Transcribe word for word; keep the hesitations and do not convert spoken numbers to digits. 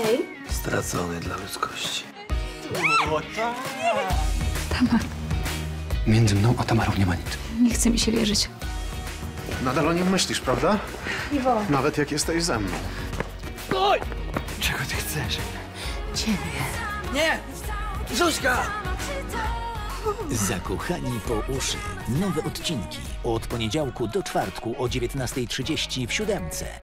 Hej. Stracony dla ludzkości. Tamar, Między mną a Tamarą nie ma nic. nie chce mi się wierzyć. Nadal o nim myślisz, prawda? Iwo. Nawet jak jesteś ze mną. Oj! Czego ty chcesz? Ciebie. Nie! Zuzka! Zakochani po uszy. Nowe odcinki od poniedziałku do czwartku o dziewiętnastej trzydzieści w siódemce.